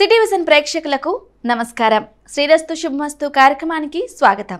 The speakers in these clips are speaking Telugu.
సిటీ విజన్ ప్రేక్షకులకు నమస్కారం. శ్రీరస్తు శుభమస్తు కార్యక్రమానికి స్వాగతం.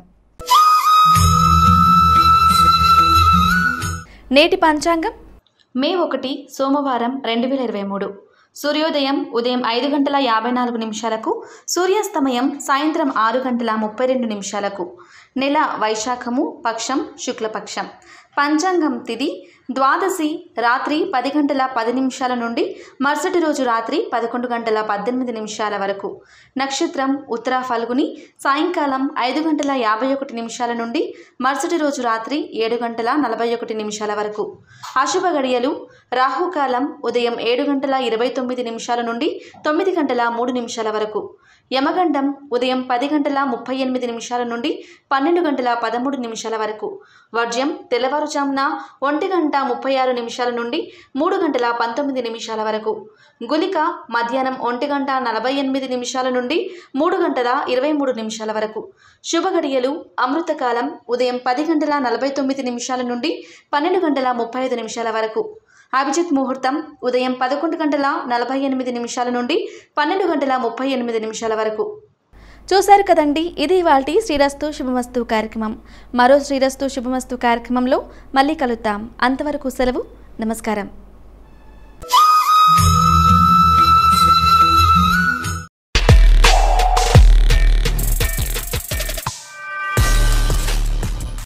నేటి పంచాంగం మే 1 సోమవారం 2023. సూర్యోదయం ఉదయం 5:54 సూర్యాస్తమయం సాయంత్రం 6:32. నెల వైశాఖము, పక్షం శుక్లపక్షం. పంచాంగం తిథి ద్వాదశి రాత్రి 10:10 నుండి మరుసటి రోజు రాత్రి 11:18 వరకు. నక్షత్రం ఉత్తర ఫల్గుని సాయంకాలం 5:51 నుండి మరుసటి రోజు రాత్రి 7:41 వరకు. అశుభ గడియలు రాహుకాలం ఉదయం 7:29 నుండి 9:03 వరకు. యమగండం ఉదయం 10:38 నుండి 12:13 వరకు. వర్జ్యం తెల్లవారుజామున 1:36 నుండి 3:19 వరకు. గులిక మధ్యాహ్నం 1:48 నుండి 3:23 వరకు. శుభ గడియలు అమృతకాలం ఉదయం 10:49 నుండి 12:35 వరకు. అభిజిత్ ముహూర్తం ఉదయం 11:48 నుండి 12:38 వరకు. చూశారు కదండి, ఇది ఇవాల్టి శ్రీరస్తు శుభమస్తు కార్యక్రమం. మరో శ్రీరస్తు శుభమస్తు కార్యక్రమంలో మళ్ళీ కలుద్దాం. అంతవరకు సెలవు. నమస్కారం.